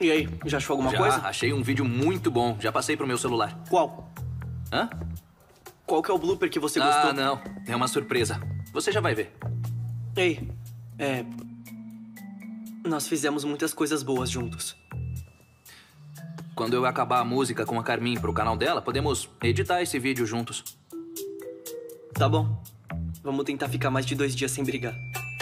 E aí, já achou alguma Já, coisa? achei um vídeo muito bom. Já passei pro meu celular. Qual? Hã? Qual que é o blooper que você gostou? Ah, não. É uma surpresa. Você já vai ver. Ei, nós fizemos muitas coisas boas juntos. Quando eu acabar a música com a Carmin pro canal dela, podemos editar esse vídeo juntos. Tá bom. Vamos tentar ficar mais de 2 dias sem brigar.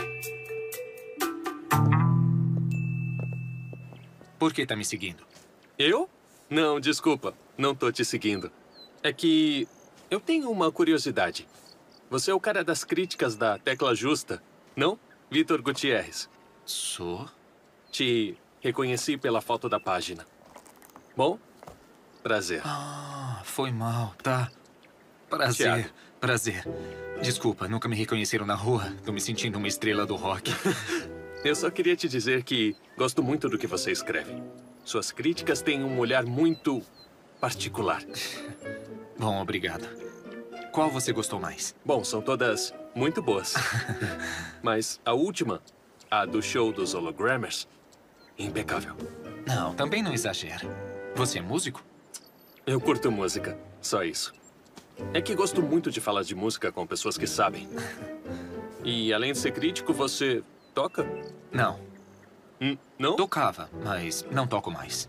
Por que tá me seguindo? Eu? Não, desculpa. Não tô te seguindo. É que eu tenho uma curiosidade. Você é o cara das críticas da Tecla Justa, não? Vitor Gutierrez. Sou? Te reconheci pela foto da página. Bom, prazer. Ah, foi mal, tá. Prazer, Thiago. prazer. Desculpa, nunca me reconheceram na rua. Tô me sentindo uma estrela do rock. Eu só queria te dizer que gosto muito do que você escreve. Suas críticas têm um olhar muito particular. Bom, obrigado. Qual você gostou mais? Bom, são todas muito boas. Mas a última, a do show dos Hologrammers, impecável. Não, também não exagera. Você é músico? Eu curto música, só isso. É que gosto muito de falar de música com pessoas que sabem. E além de ser crítico, você toca? Não. Não? Tocava, mas não toco mais.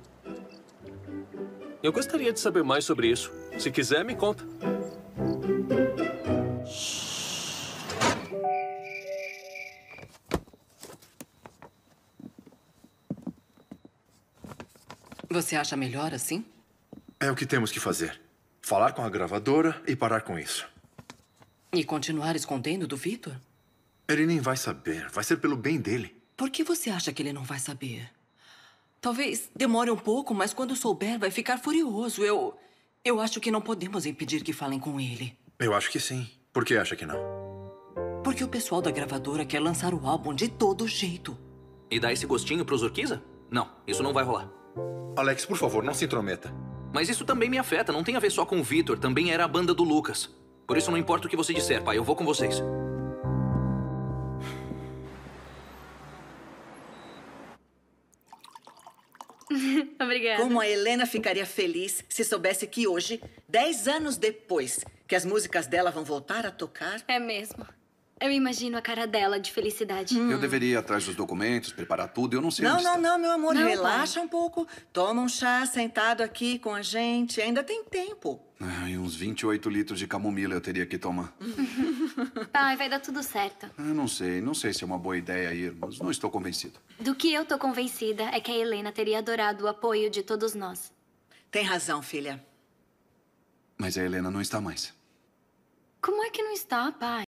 Eu gostaria de saber mais sobre isso. Se quiser, me conta. Você acha melhor assim? É o que temos que fazer. Falar com a gravadora e parar com isso. E continuar escondendo do Vitor? Ele nem vai saber. Vai ser pelo bem dele. Por que você acha que ele não vai saber? Talvez demore um pouco, mas quando souber, vai ficar furioso. Eu acho que não podemos impedir que falem com ele. Eu acho que sim. Por que acha que não? Porque o pessoal da gravadora quer lançar o álbum de todo jeito. E dar esse gostinho pros Urquiza? Não, isso não vai rolar. Alex, por favor, não se intrometa. Mas isso também me afeta, não tem a ver só com o Vitor, também era a banda do Lucas. Por isso não importa o que você disser, pai, eu vou com vocês. Obrigada. Como a Helena ficaria feliz se soubesse que hoje, 10 anos depois, que as músicas dela vão voltar a tocar? É mesmo. Eu imagino a cara dela de felicidade. Eu deveria ir atrás dos documentos, preparar tudo. Eu não sei onde Não, está. não, meu amor. Não, Relaxa um pouco. Toma um chá sentado aqui com a gente. Ainda tem tempo. Ai, uns 28 litros de camomila eu teria que tomar. Pai, vai dar tudo certo. Eu não sei se é uma boa ideia ir, mas não estou convencido. Do que eu tô convencida é que a Helena teria adorado o apoio de todos nós. Tem razão, filha. Mas a Helena não está mais. Como é que não está, pai?